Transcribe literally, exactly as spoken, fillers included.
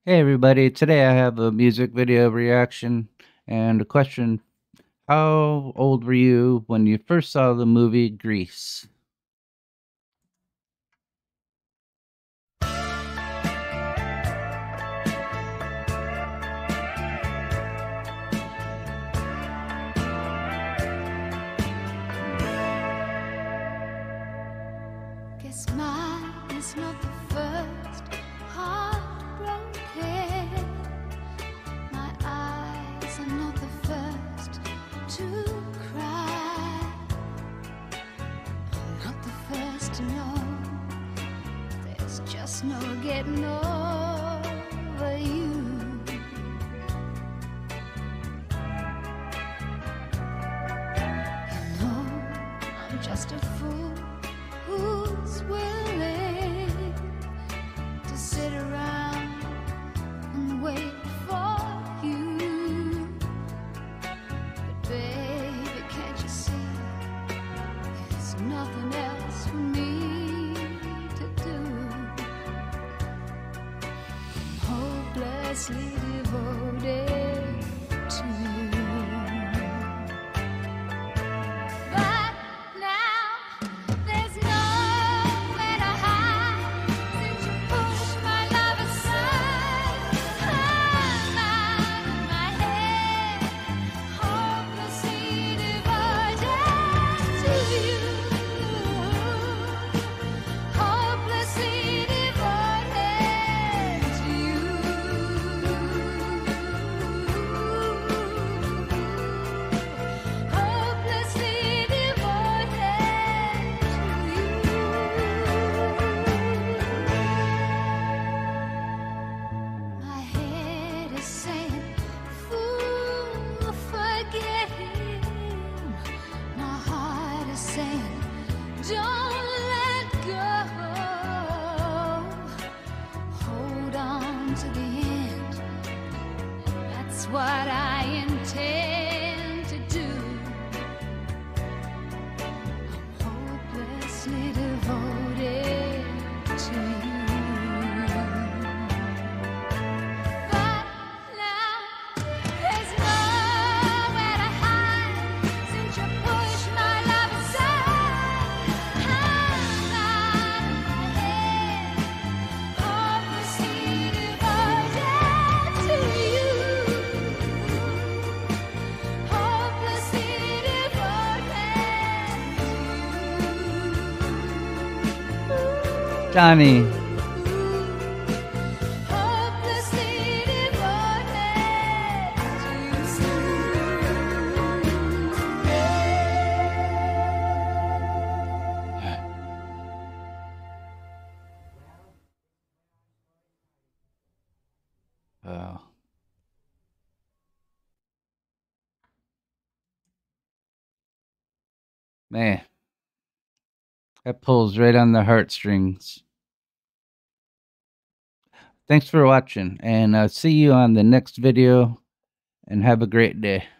Hey everybody, today I have a music video reaction and a question. How old were you when you first saw the movie Grease? Guess mine is not the first heartbroken. My eyes are not the first to cry. I'm not the first to know there's just no getting over you. You know I'm just a fool who's willing to sit around and wait for you. But baby, can't you see there's nothing else for me to do? I'm hopelessly devoted to you. Don't let go. Hold on to the end. That's what I intend to do. I'm hopelessly devoted to you. But now there's nowhere to hide since you pushed my love aside. Johnny. Oh. Man, that pulls right on the heartstrings. Thanks for watching, and I'll see you on the next video, and have a great day.